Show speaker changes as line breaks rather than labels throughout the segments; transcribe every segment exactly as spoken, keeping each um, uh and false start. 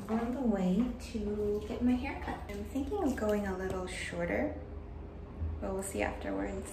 on the way to get my hair cut. I'm thinking of going a little shorter, but we'll see afterwards.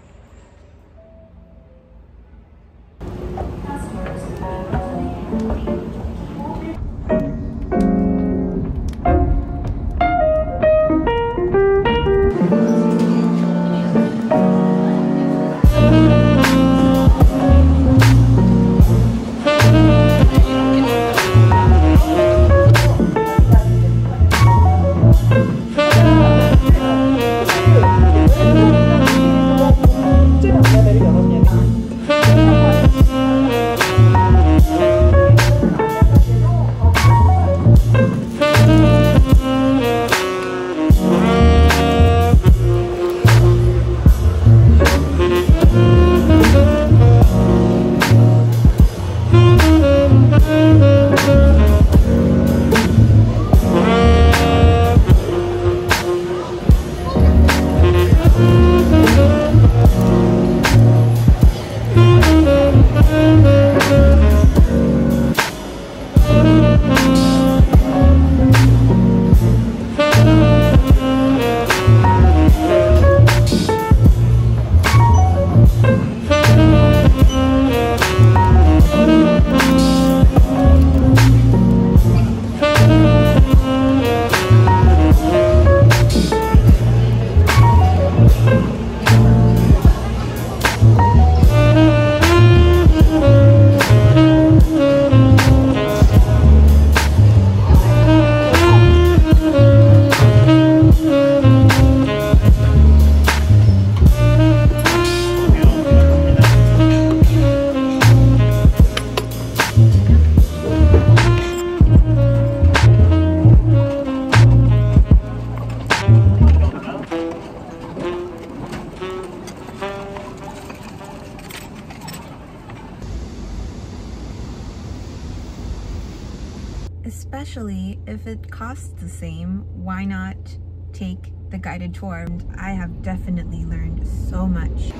Especially if it costs the same, why not take the guided tour? I have definitely learned so much.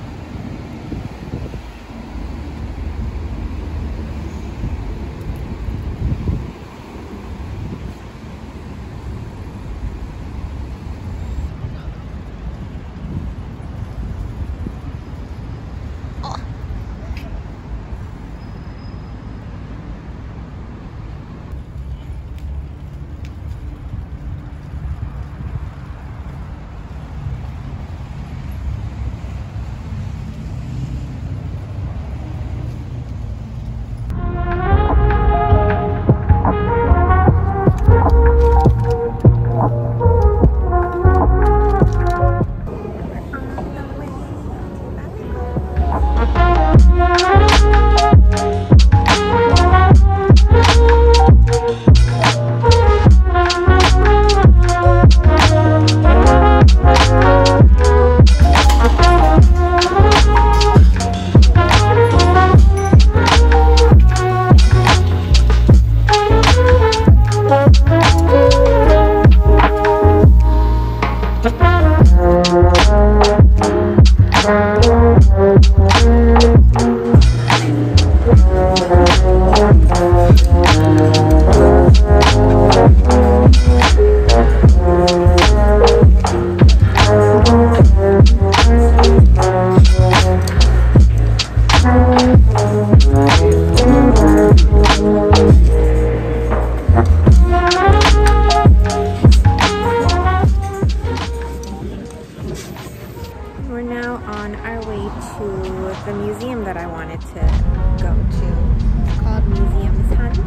We're now on our way to the museum that I wanted to go to. It's called 뮤지엄산,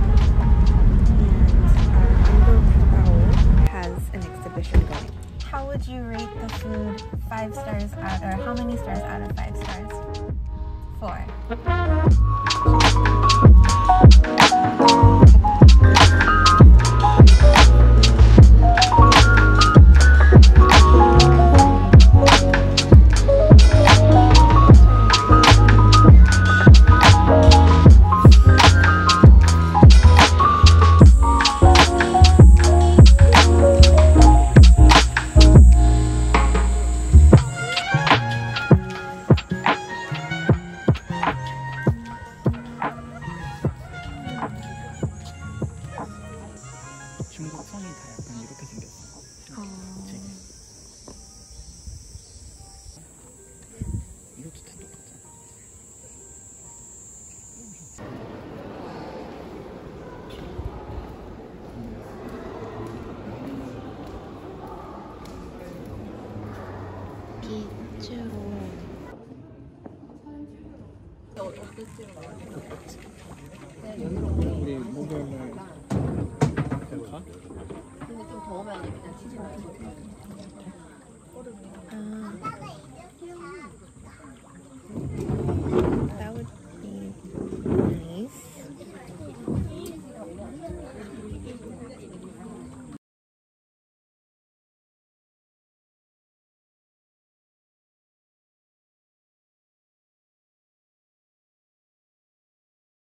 and uh, has an exhibition going. How would you rate the food five stars out, or how many stars out of five stars? Four. 이쪽으로.
우리 목요일날 가?
근데 좀 더우면 그냥 치즈 먹고.
아.